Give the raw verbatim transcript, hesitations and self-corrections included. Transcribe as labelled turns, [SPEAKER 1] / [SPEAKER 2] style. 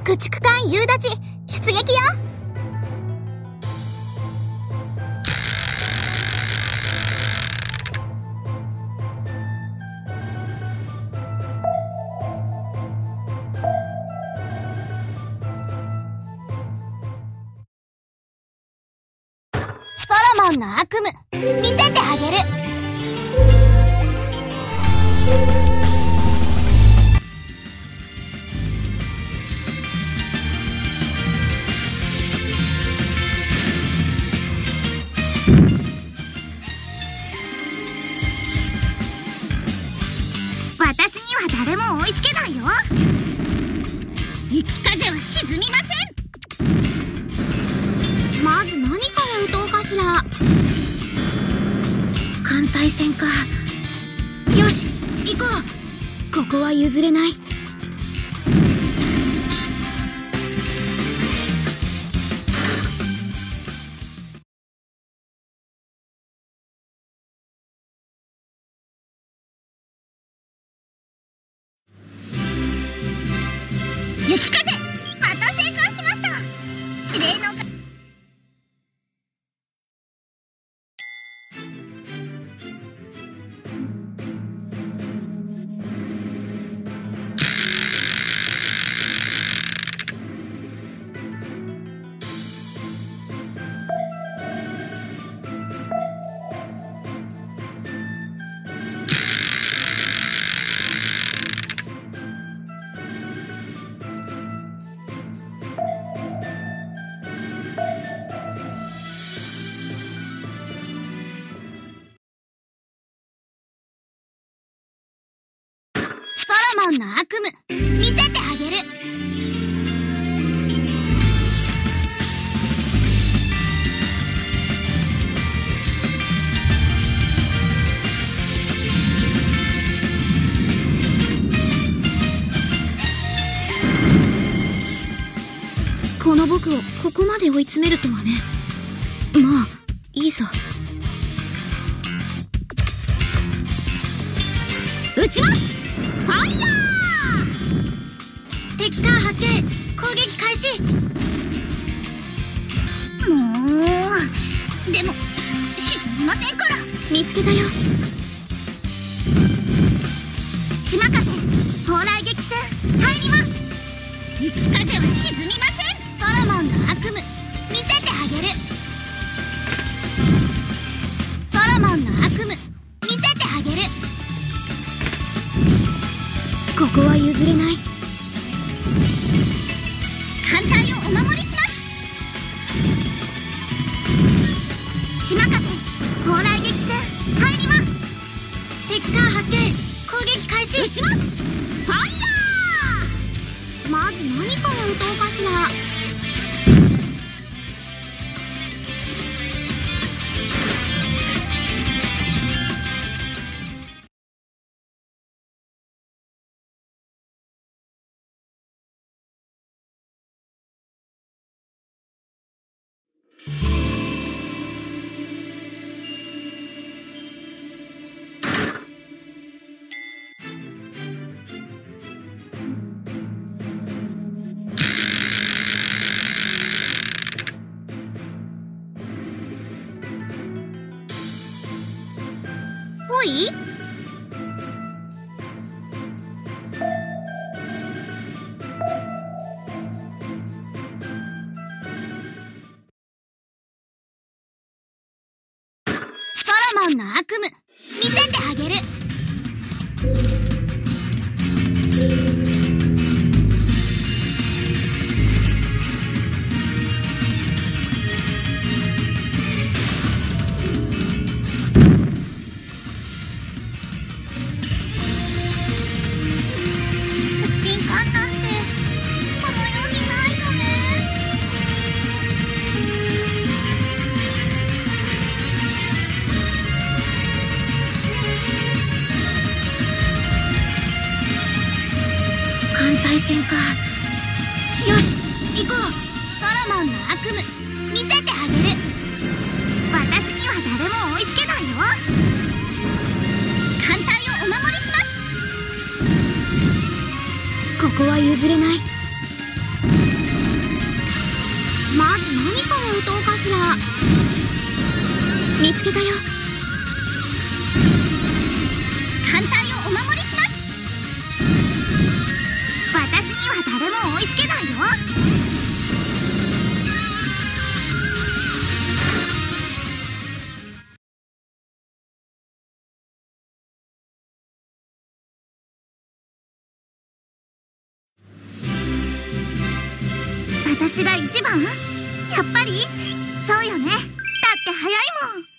[SPEAKER 1] 駆逐艦夕立出撃よ。ソロモンの悪夢見せてあげる。私には誰も追いつけないよ。雪風は沈みません。まず何から撃とうかしら。艦隊戦か。よし行こう。ここは譲れない。雪風、また成功しました。指令のソロモンの悪夢見せてあげる。この僕をここまで追い詰めるとはね。まあいいさ。撃ちます。ファイヤー！敵艦発見！攻撃開始！もうでもし沈みませんから。見つけたよ。島風砲雷撃戦入ります。雪風は沈みません。ソロモンの悪夢見せてあげる。ソロモンの悪夢見せてあげる。ここは譲れない。艦隊をお守りします。島風砲雷撃戦入ります。敵艦発見攻撃開始。撃ちます。ファイヤー！まず何から撃とうかしら。ほい？ソロモンの悪夢見せてあげる。対戦か。よし行こう。ソロモンの悪夢見せてあげる。私には誰も追いつけないよ。艦隊をお守りします。ここは譲れない。 私が一番？やっぱりそうよね。だって早いもん。